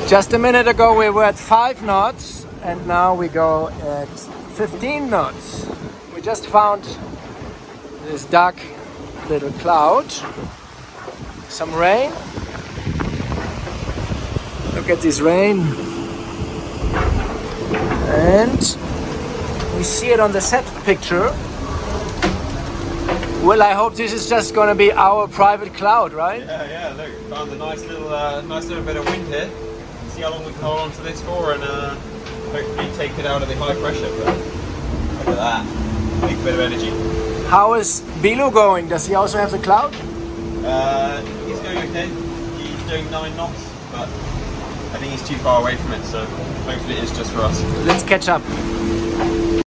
Just a minute ago we were at 5 knots and now we go at 15 knots. We just found this dark little cloud. Some rain. Look at this rain. And we see it on the set picture. Well, I hope this is just gonna be our private cloud, right? Yeah, look, found a nice little bit of wind here. See how long we can hold on to this for and hopefully take it out of the high pressure. But look at that, big bit of energy. How is Bilu going? Does he also have the cloud? He's going okay. He's doing 9 knots, but I think he's too far away from it, so hopefully it is just for us. Let's catch up.